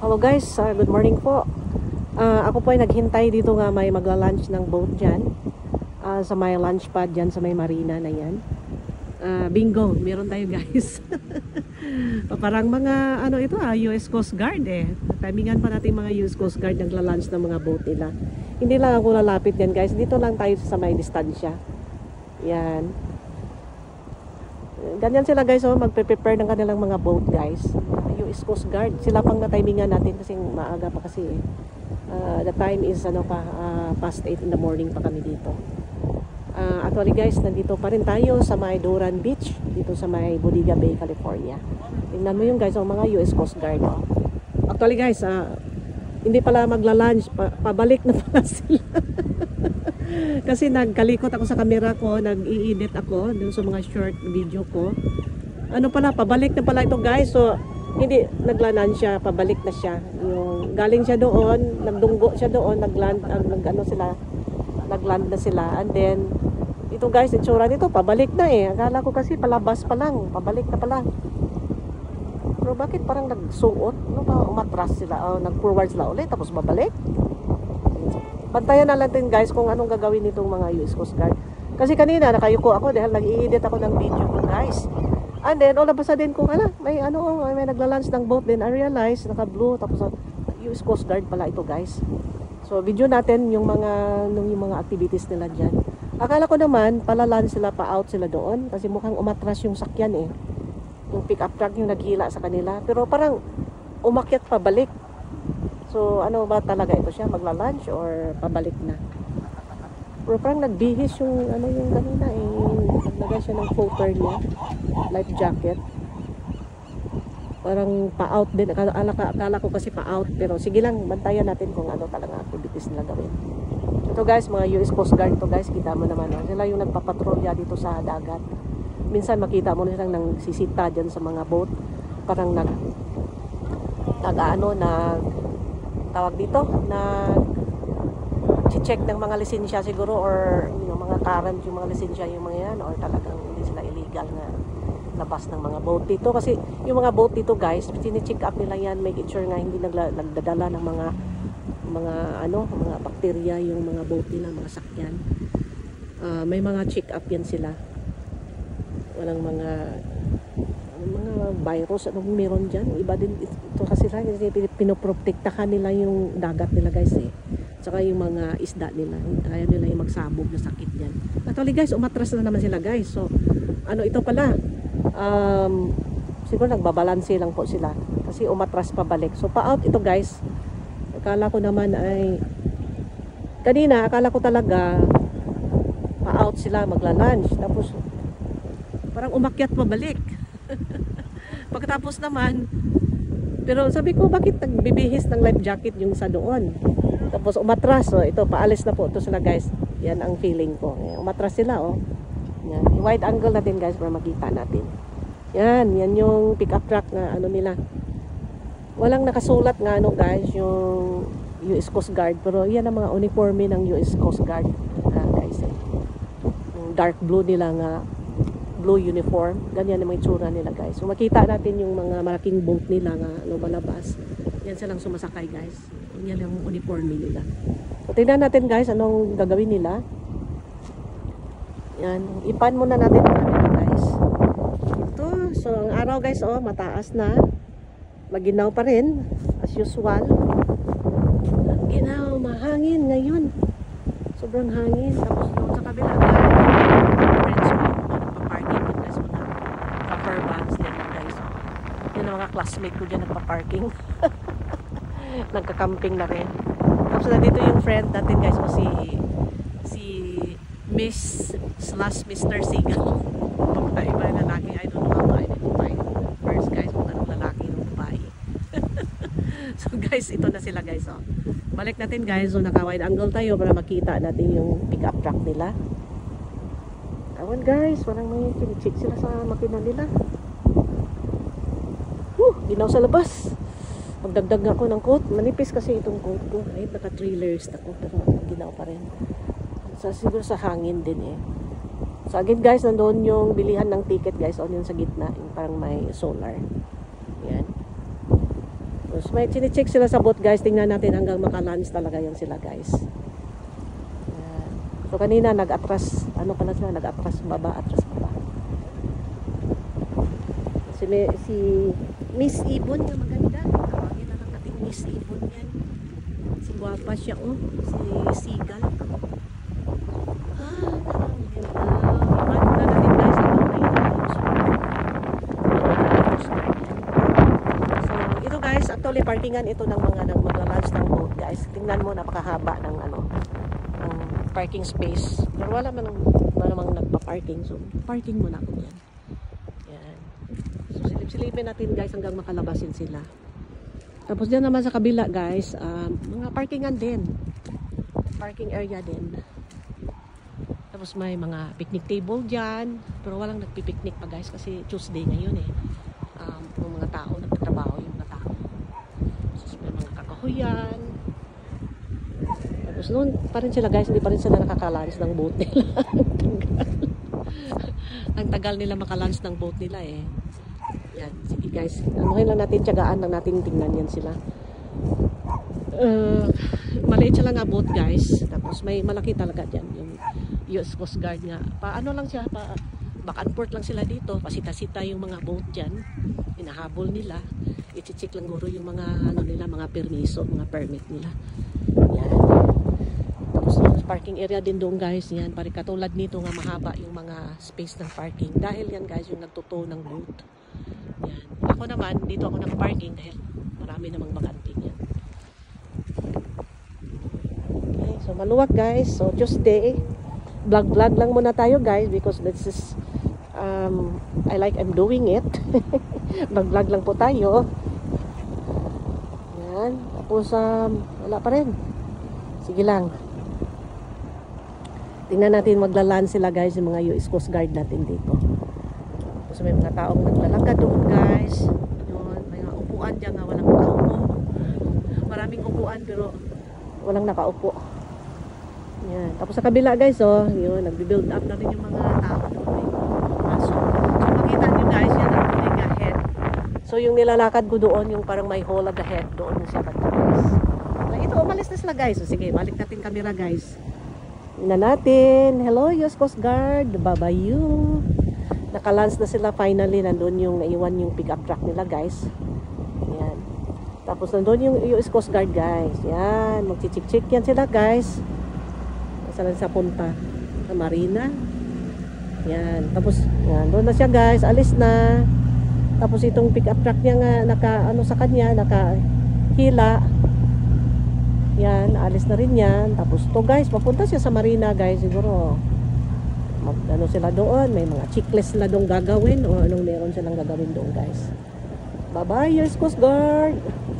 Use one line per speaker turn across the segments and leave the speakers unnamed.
Hello guys, good morning po. Ako po ay naghintay dito nga may magla-lunch ng boat dyan. Sa may lunch pad dyan sa may marina na yan. Bingo, meron tayo guys. Parang mga ano ito US Coast Guard eh. Timingan pa natin mga US Coast Guard nagla-lunch ng mga boat nila. Hindi lang ako lalapit yan guys. Dito lang tayo sa may distansya. Yan. Ganyan sila guys, oh, magpe-prepare ng kanilang mga boat guys. US Coast Guard. Sila pang na-timingan natin kasi maaga pa kasi eh. The time is ano pa, past 8 in the morning pa kami dito. Actually guys, nandito pa rin tayo sa may Doran Beach, dito sa may Bodega Bay, California. Tingnan mo yung guys, oh, mga US Coast Guard. Oh. Actually guys, hindi pala magla-lunch, pabalik na pala sila. Kasi nagkalikot ako sa camera ko, nag-i-edit ako dun sa mga short video ko. Ano pala, pabalik na pala ito guys. So, hindi naglanan siya, pabalik na siya. Yung galing siya doon, nagdunggo siya doon, nagland na sila. And then, ito guys, itsura nito, pabalik na eh. Akala ko kasi palabas pa lang, pabalik na pala. Pero bakit parang nagsuot? Ano ba, umatras sila, nag-forward sila ulit, tapos babalik? Bantayan na natin guys kung anong gagawin nitong mga US Coast Guard. Kasi kanina nakayuko ako dahil nag-i-edit ako ng video ko guys. And then all of a sudden kung may nagla-launch ng boat, then I realized naka-blue tapos US Coast Guard pala ito guys. So video natin yung mga activities nila diyan. Akala ko naman pala-launch sila, pa-out sila doon kasi mukhang umatras yung sakyan eh. Yung pick-up truck yung naghila sa kanila, pero parang umakyat pabalik. So, ano ba talaga ito siya? Magla-lunch or pabalik na? Pero parang nagbihis yung kanina eh. Naglagay siya ng floater niya. Life jacket. Parang pa-out din. Akala ko kasi pa-out. Pero sige lang, bantayan natin kung ano talaga activities nila gawin. Ito guys, mga US Coast Guard ito guys. Kita mo naman. Sila yung nagpapatrolya dito sa dagat. Minsan makita mo na silang nagsisita dyan sa mga boat. Parang tawag dito na check ng mga lisensya siguro, or yung mga current yung mga lisensya yung mga yan, or talagang hindi sila illegal na labas ng mga boat dito. Kasi yung mga boat dito guys, sine-check up nila yan, make sure nga hindi nagdadala ng mga bakterya yung mga boat nila, mga sakyan. May mga check up yan sila, walang mga virus anong meron dyan. Iba din ito kasi pinoprotektahan nila yung dagat nila guys eh, tsaka yung mga isda nila, kaya nila yung magsabog na sakit dyan. Actually guys, umatras na naman sila guys. So ito pala, siguro nagbabalanse lang po sila kasi umatras pabalik. So pa-out ito guys. Akala ko naman ay kanina, akala ko talaga pa-out sila, magla-lunch, tapos parang umakyat pabalik. Pagkatapos naman, pero sabi ko, bakit nagbibihis ng life jacket yung sa doon? Tapos umatras, so ito, paalis na po ito sila guys. Yan ang feeling ko. Umatras sila, oh. Yan. Wide angle natin guys para makita natin. Yan yung pick-up truck na nila. Walang nakasulat nga guys, yung US Coast Guard. Pero yan ang mga uniforme ng US Coast Guard guys eh. Yung dark blue nila nga, blue uniform, ganyan naman yung tsura nila guys. So makita natin yung mga malaking boat nila nga lumalabas. Yan silang sumasakay guys. Yan yung uniforme nila. So tingnan natin guys anong gagawin nila. Yan, ipan muna natin guys. Ito, so ang araw guys mataas na. Maginaw pa rin as usual. Ginaw, mahangin ngayon. Sobrang hangin. Tapos doon sa kabila mga classmate ko dyan nagpa-parking. Nagka-camping na rin. Tapos nandito yung friend natin guys mo, si Mr. Seagal. Babae ba yung lalaki? I don't know how to identify first guys kung anong lalaki ng babae. So guys, ito na sila guys. Balik natin guys. So naka-wide angle tayo para makita natin yung pick-up truck nila. Awan guys, walang may kinichik sila sa makina nila. Ginaw sa labas. Magdagdag ako ng coat. Manipis kasi itong coat ko. Kahit naka-3 layers na ko. Pero ginaw pa rin. Siguro sa hangin din eh. So again guys, nandoon yung bilihan ng ticket guys. On yun sa gitna. Yung parang may solar. Yan. So Tapos may chine-check sila sa boat guys. Tingnan natin hanggang maka-lunch talaga yan sila guys. Yan. So kanina nag-atras, ano pala sila, nag-atras baba, atras baba. Si Miss Ibon na maganda. Tawagin na lang natin Miss Ibon yan. Si guwapa siya oh. Si Seagull. Actually, parkingan ito ng mga magla-lunch ng boat, guys. Tingnan mo, napakahaba ng ng parking space. Pero wala man namang nagpa-parking. So, parking muna ako yan. Yan. So, silip-silipin natin, guys, hanggang makalabasin sila. Tapos dyan naman sa kabila, guys, mga parkingan din. Parking area din. Tapos may mga picnic table dyan. Pero walang nagpipiknik pa, guys, kasi Tuesday ngayon eh. Yung mga tao, nagtatrabaho yung mga tao. Yan. Tapos noon pa rin sila guys, hindi pa rin sila nakakalanis ng boat nila. Ang tagal nila makalunch ng boat nila eh. Yan, sige guys, anuhin lang natin, tiyagaan lang natin, tingnan yan sila. Maliit siya lang nga boat guys. Tapos may malaki talaga dyan yung US Coast Guard nga. Paano lang siya, back and forth lang sila dito, pasita-sita yung mga boat dyan, hinahabol nila. I-check lang guro yung mga nila, mga permiso, mga permit nila. Yan. Tapos parking area din doon guys. Yan, pare katulad nito nga mahaba yung mga space ng parking. Dahil yan guys yung nagtuto ng boat. Yan. Ako naman, dito ako naka-parking dahil marami namang bakanting yan. Okay, so maluwag guys. So Tuesday, vlog lang muna tayo guys because this is I'm doing it. Vlog lang po tayo. Yan. Tapos wala pa rin. Sige lang. Tingnan natin maglalan sila guys, yung mga US Coast Guard natin dito. Tapos may mga taong naglalakad doon guys. Yun, may mga upuan dyan nga walang nakaupo. Maraming upuan pero walang nakaupo. Yan. Tapos sa kabila guys, oh, yun, nagbi-build up na rin yung mga tao doon. So makita nyo guys, yan ang huling ahead. So yung nilalakad ko doon, yung parang may hole at the head, doon yung siya banda guys. So, ito, umalis na sila guys. So sige, balik natin camera guys. Tingnan natin. Hello, US Coast Guard. Bye-bye you. Nakalance na sila finally. Nandun yung naiwan yung pick-up truck nila guys. Yan. Tapos nandun yung US Coast Guard guys. Yan. Magchichik-chik yan sila guys. Saan sa punta? Sa Marina. Yan. Tapos, yan. Doon na siya guys. Alis na. Tapos itong pick-up truck niya nga, sa kanya, nakahila. Yan. Alis na rin yan. Tapos to guys, papunta siya sa Marina guys. Siguro, sila doon. May mga checklist sila doon gagawin. O anong meron silang gagawin doon guys. Bye-bye, US Coast Guard.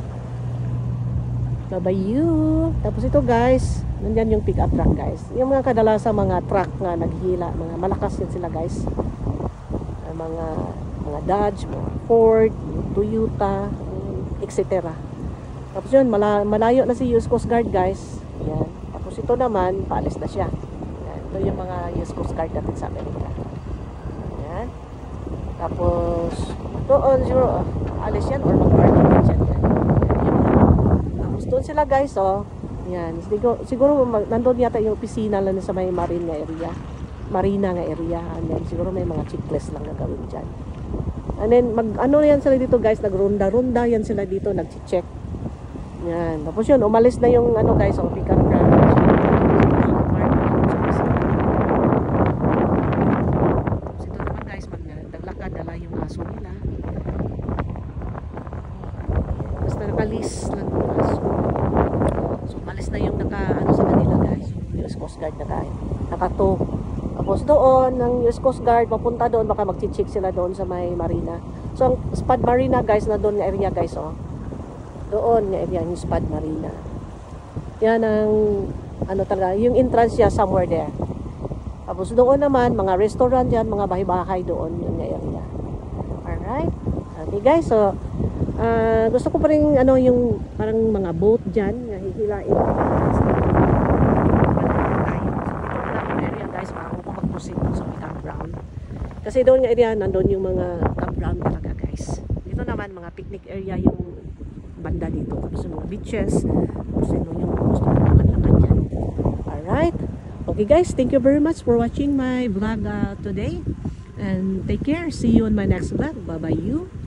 Bye-bye you. Tapos ito guys, nandyan yung pick-up truck guys. Yung mga kadalasan mga truck nga naghila, mga malakas yan sila guys. Mga Dodge, mga Ford, Toyota, etc. Tapos yun, malayo na si US Coast Guard guys. Yan. Tapos ito naman, paalis na siya. Yan. Ito yung mga US Coast Guard natin sa Amerika. Yan. Tapos doon siguro, alis yan or mag-parking din siya dyan. Tapos doon sila guys, oh. Yan. Siguro nandun yata yung opisina lang sa may Marina nga area. And then siguro may mga checklist lang na gawin dyan. And then ano yan sila dito guys, nagronda-ronda yan sila dito, nag-check. Yan. Tapos yun, umalis na yung guys, ang pick-up truck. Tapos ito naman guys, pag naglakad, dala yung aso nila. Basta nakalis lang yung aso. So umalis na yung sa kanila guys, yung US Coast Guard nakato. Tapos doon, ng US Coast Guard, papunta doon, baka mag-check sila doon sa may Marina. So ang Spad Marina guys, na doon nga area guys, oh. Doon nga area, yung Spad Marina. Yan ang, talaga, yung entrance niya somewhere there. Tapos doon naman, mga restaurant yan, mga bahay-bahay doon, yung nga area. Alright? Okay guys, so, gusto ko pa rin, yung parang mga boat dyan, nga hihilain. Kasi doon nga area, nandun yung mga campground talaga guys. Dito naman, mga picnic area yung banda dito. Tapos yung mga beaches. Tapos yung gusto mo lakad-lakad yan. Alright. Okay guys, thank you very much for watching my vlog today. And take care. See you on my next vlog. Bye-bye you.